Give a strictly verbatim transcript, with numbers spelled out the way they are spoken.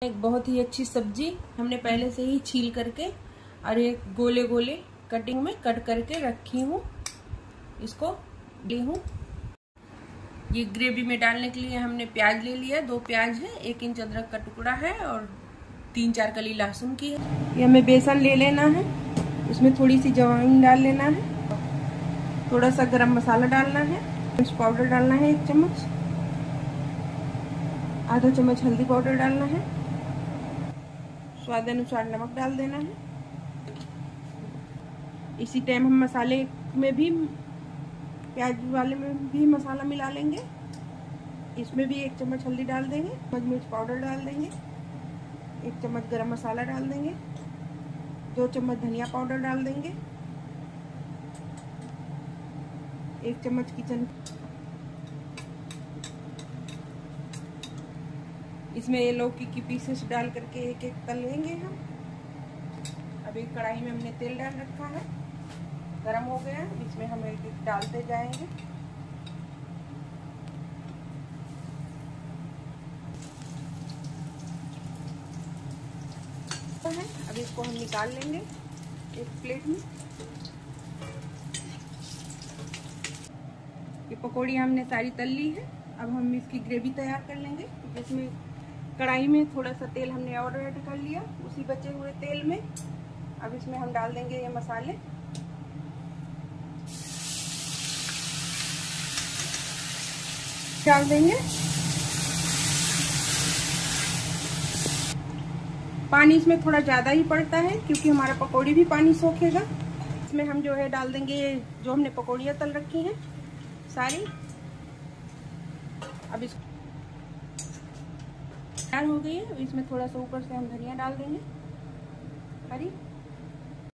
एक बहुत ही अच्छी सब्जी हमने पहले से ही छील करके और एक गोले गोले कटिंग में कट करके रखी हूँ। इसको ली हूँ। ये ग्रेवी में डालने के लिए हमने प्याज ले लिया, दो प्याज है, एक इंच अदरक का टुकड़ा है और तीन चार कली लहसुन की है। ये हमें बेसन ले लेना है, इसमें थोड़ी सी जवाइन डाल लेना है, थोड़ा सा गरम मसाला डालना है, मिर्च पाउडर डालना है एक चम्मच, आधा चम्मच हल्दी पाउडर डालना है, स्वाद अनुसार नमक डाल देना है। इसी टाइम हम मसाले में भी, प्याज वाले में भी मसाला मिला लेंगे। इसमें भी एक चम्मच हल्दी डाल देंगे, चम्मच मिर्च पाउडर डाल देंगे, एक चम्मच गरम मसाला डाल देंगे, दो चम्मच धनिया पाउडर डाल देंगे, एक चम्मच किचन, इसमें ये लौकी की पीसेस डाल करके एक एक तल लेंगे हम। अब एक कढ़ाई में हमने तेल डाल रखा है, गरम हो गया, इसमें हम एक एक डालते जाएंगे। अब इसको हम निकाल लेंगे एक प्लेट में। ये पकौड़ी हमने सारी तल ली है। अब हम इसकी ग्रेवी तैयार कर लेंगे, जिसमें कढ़ाई में थोड़ा सा तेल हमने और ऐड कर लिया, उसी बचे हुए तेल में अब इसमें हम डाल देंगे ये मसाले। डाल देंगे पानी, इसमें थोड़ा ज़्यादा ही पड़ता है क्योंकि हमारा पकौड़ी भी पानी सोखेगा। इसमें हम जो है डाल देंगे जो हमने पकौड़ियाँ तल रखी हैं सारी। अब इसको तैयार हो गई है, इसमें थोड़ा सा ऊपर से हम धनिया डाल देंगे।